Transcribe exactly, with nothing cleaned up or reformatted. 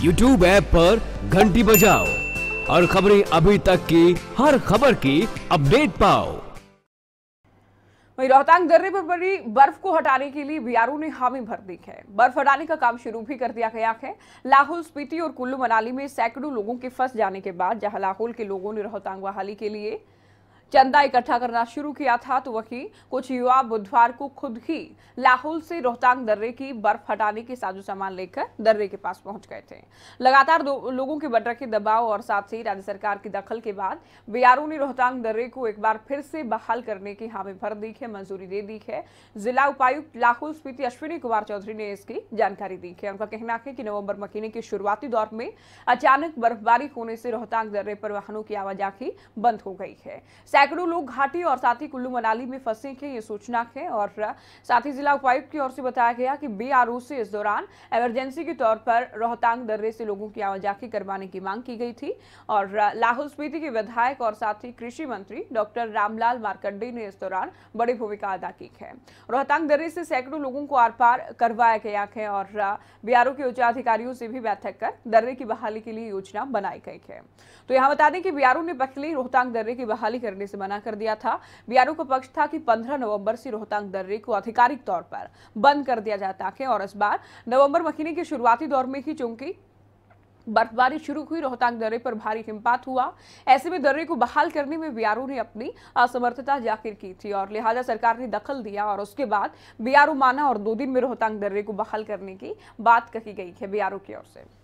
YouTube app पर घंटी बजाओ और खबरें अभी तक की हर खबर की अपडेट पाओ। वहीं रोहतांग दर्रे पर पड़ी बर्फ को हटाने के लिए बीआरओ ने हामी भर दी है। बर्फ हटाने का काम शुरू भी कर दिया गया है। लाहौल स्पीति और कुल्लू मनाली में सैकड़ों लोगों के फंस जाने के बाद जहां लाहौल के लोगों ने रोहतांग बहाली के लिए चंदा इकट्ठा करना शुरू किया था, तो वहीं कुछ युवा बुधवार को खुद ही लाहौल से रोहतांग दर्रे की बर्फ हटाने के साजो सामान लेकर दर्रे के पास पहुंच गए थे। लगातार दो लोगों के बढ़ रहे दबाव और साथ ही राज्य सरकार की दखल के बाद बीआरओ ने रोहतांग दर्रे को एक बार फिर से बहाल करने की हामी भर दी है, मंजूरी दे दी है। जिला उपायुक्त लाहौल स्पीति अश्विनी कुमार चौधरी ने इसकी जानकारी दी है। उनका कहना है कि नवंबर महीने के शुरुआती दौर में अचानक बर्फबारी होने से रोहतांग दर्रे पर वाहनों की आवाजाही बंद हो गई है। सैकड़ों लोग घाटी और साथ ही कुल्लू मनाली में फंसे हैं, ये सूचना है। और साथ ही जिला उपायुक्त की ओर से बताया गया कि बीआरओ से इस दौरान इमरजेंसी के तौर पर रोहतांग दर्रे से लोगों की आवाजाही करवाने की मांग की गई थी। और लाहौल स्पीति के विधायक और साथ ही कृषि मंत्री डॉक्टर रामलाल मारकंडे ने इस दौरान बड़ी भूमिका अदा की है। रोहतांग दर्रे से सैकड़ों लोगों को आर पार करवाया गया है और बीआरओ के उच्च अधिकारियों से भी बैठक कर दर्रे की बहाली के लिए योजना बनाई गई है। तो यहाँ बता दें कि बीआरओ ने पहले रोहतांग दर्रे की बहाली करने से मना कर दिया था। बीआरओ का पक्ष था कि पंद्रह नवंबर से रोहतांग दर्रे को आधिकारिक तौर पर बंद कर दिया जाता है और इस बार नवंबर महीने के शुरुआती दौर में ही चूंकि बर्फबारी शुरू हुई, रोहतांग दर्रे पर भारी हिमपात हुआ। ऐसे में दर्रे को बहाल करने में बीआरओ ने अपनी असमर्थता जाहिर की थी और लिहाजा सरकार ने दखल दिया और उसके बाद बीआरओ माना और दो दिन में रोहतांग दर्रे को बहाल करने की बात कही गई है बीआरओ की ओर से।